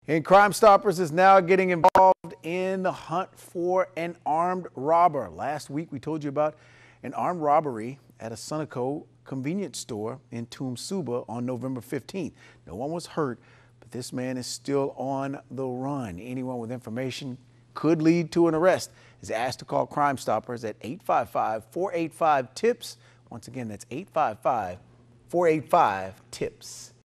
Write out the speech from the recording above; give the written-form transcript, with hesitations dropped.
And Crime Stoppers is now getting involved in the hunt for an armed robber. Last week, we told you about an armed robbery at a Sunoco convenience store in Tumsuba on November 15th. No one was hurt, but this man is still on the run. Anyone with information could lead to an arrest is asked to call Crime Stoppers at 855-485-TIPS. Once again, that's 855-485-TIPS.